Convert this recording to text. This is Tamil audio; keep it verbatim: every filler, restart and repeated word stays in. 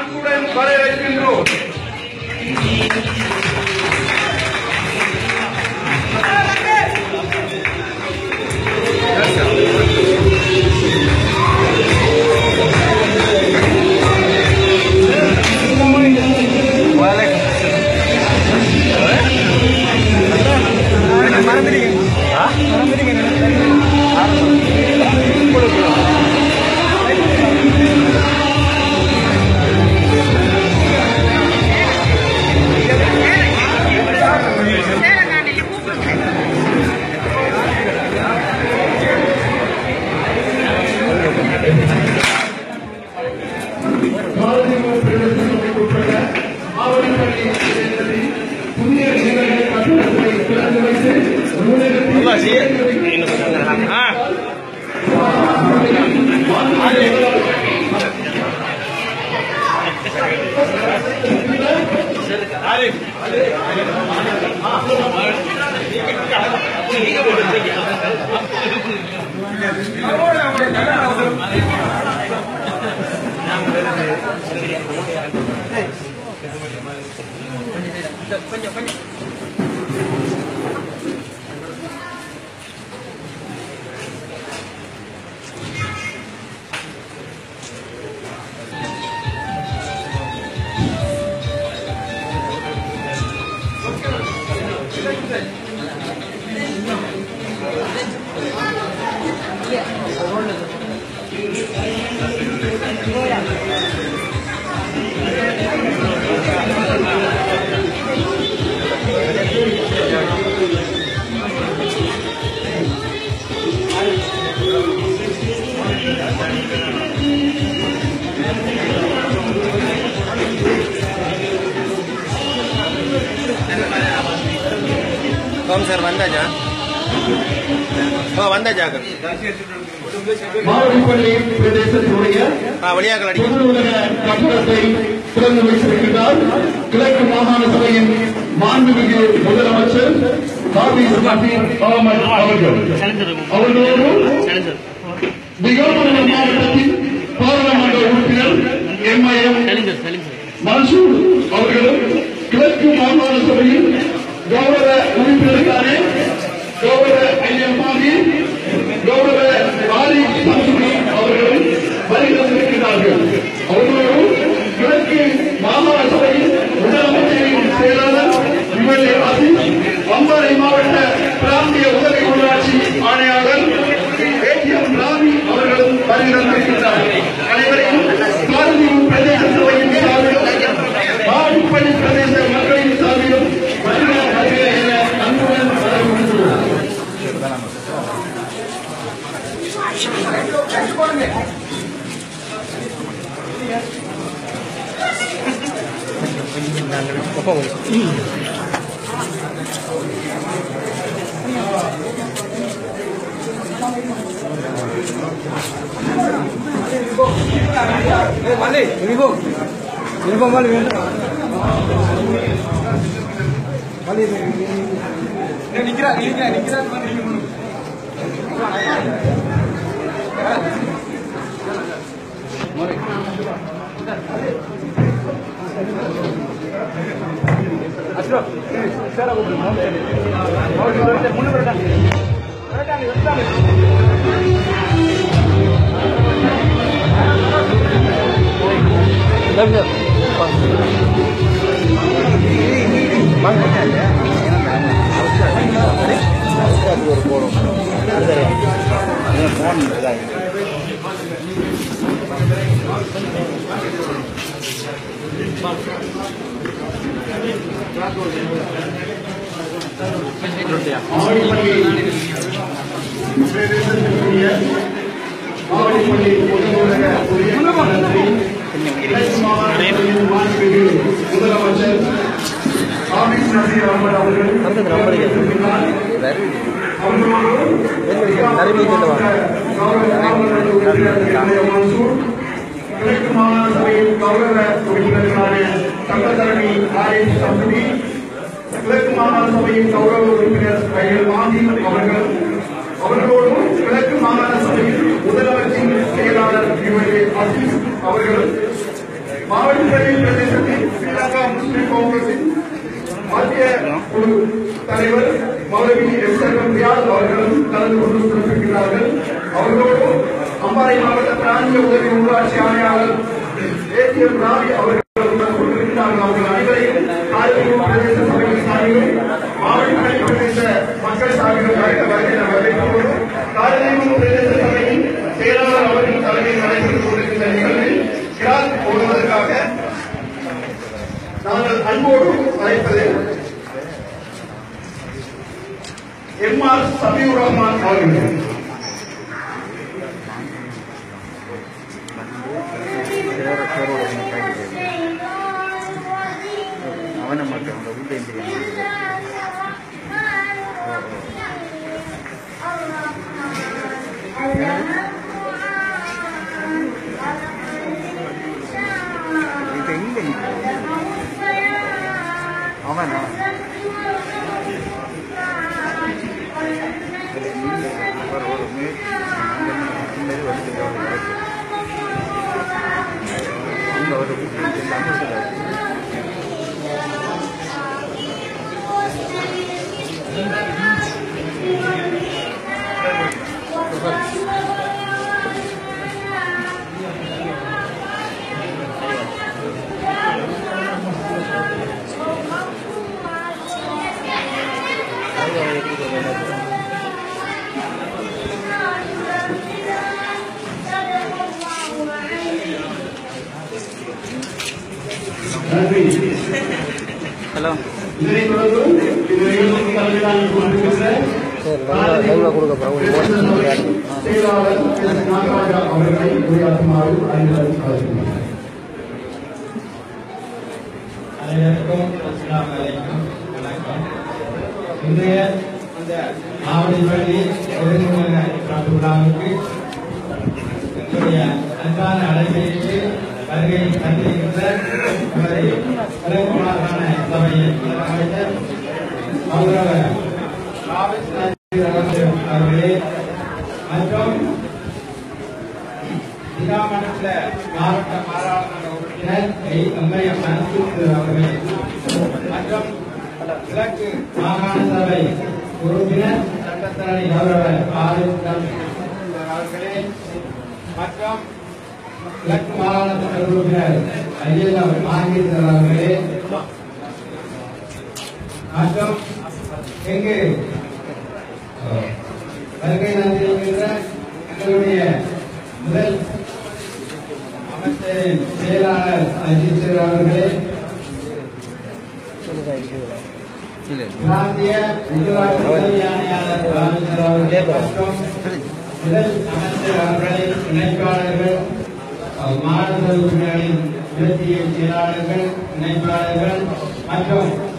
அன்புடன் வரவேற்கின்றோம். कौन सर बंदा जा बंदा जाकर வழியாக கட்டடத்தை திறந்து வைத்திருக்கிறார் கிழக்கு மாகாண சபையின் மாண்புமிகு முதலமைச்சர் ஹாபிஸ் நசீர் அகமது அவர்கள். அவர்களோடு திகம்பரம் மாவட்டத்தின் பாராளுமன்ற உறுப்பினர் எம்ஐஎம் மன்சூர் அவர்களும் கிழக்கு மாகாண சபையின் கௌரவ உறுப்பினருக்கான கௌரவ ஐயம்மாவி கௌரவ ஆரி சம்சுமி அவர்களும் வருகிறார்கள். அவர்களோடு கிழக்கு மாகாண சபையின் முதலமைச்சரின் செயலாளர் எம்எல்ஏ ஆசிஸ் அம்பாறை மாவட்ட பிராந்திய உதவி உள்ளாட்சி ஆணையாளர் ஏடிஎம் ராவி அவர்களும் வருகிறார்கள். அனைவரையும் காந்தியூர் பிரதேச சபையின் சார்பிலும் பாடுபள்ளி பிரதேச மக்களின் சார்பிலும் அன்புடன் வரவேற்கிறோம். முதலமைச்சர் ஹாபிஸ் நசீர் அகமது அவர்கள் கிழக்கு மாகாண சபையின் கௌரவ உறுப்பினர்களான சட்டத்தரணி ஆரி சம்சுமி, கிழக்கு மாகாண சபையின் கௌரவ உறுப்பினர் கையல் மாந்தி அவர்கள், அவர்களோடும் கிழக்கு மாகாண சபையின் முதலமைச்சரின் செயலாளர் எம்எல்ஏ ஆசிஸ் அவர்கள், மாவட்டத்தில் பிரதேசத்தில் ஸ்ரீலங்கா முஸ்லிம் காங்கிரசின் மத்திய குழு தலைவர் மௌலவி எஸ் ரியாஸ் அவர்களும் கலந்து கொண்டு சிறப்பிக்கிறார்கள். அவர்களோடு அம்பாறை மாவட்ட பிராந்திய உதவி உள்ளாட்சி ஆணையாளர் ஏசிஎம் ராவி அவர்கள் கொண்டிருக்கிறார்கள். அவர்கள் அனைவரையும் காரைக்குடி பிரதேச சபையின் சார்பிலும் மாவட்ட பிரதேச மக்கள் சார்பிலும் வரவேற்போடு காரைக்குடி பிரதேச சபையின் செயலாளர் அவர்கள் தலைமையில் நடைபெற்றுக் கொண்டிருக்கின்ற நிகழ்வில் கிராத் போடுவதற்காக நாங்கள் அன்போடு அழைப்பது எம் ஆர் சபீர் ரஹ்மான் அவர்கள். அவனை மட்டும் அவனா ஹலோ இதனை தொடர்ந்து இதனை தலைமையாக கொண்டிருக்கிற செயலாளர் நாகராஜா அவர்களை உரையாற்றுமாறு அறிவுறுத்தல். அனைவருக்கும் வணக்கம். இன்றைய ஆவடிப்பள்ளி ஒருங்கிணைந்த விழாவுக்கு என்னுடைய அன்பான அழைப்பைக்கு வருகை தந்திருக்கின்ற தலைமுறையான சபையின் அமைச்சர் கௌரவ அவர்களே மற்றும் இராமணத்துல மாவட்ட பாராளுமன்ற உறுப்பினர் எம்ஐஎம் அனுசூர் அவர்களே மற்றும் கிழக்கு மாகாண சபை உறுப்பினர் சட்டத்தரணி கௌரவ அவர்களே மற்றும் கிழக்கு மாகாண சபை உறுப்பினர் ஐயர் மாங்கேசர் அவர்களே மற்றும் எங்கு வருகை தந்திருக்கின்ற எங்களுடைய முதல் அமைச்சரின் செயலாளர் அஜித் அவர்களே, பிராந்திய உள்ளாட்சி உதவி ஆணையாளர் ராமேஸ்வர அவர்களே மற்றும் முதல் அமைச்சர் அவர்களின் இணைப்பாளர்கள், மாநில உறுப்பினர்களின் இலக்கிய செயலாளர்கள், இணைப்பாளர்கள் மற்றும்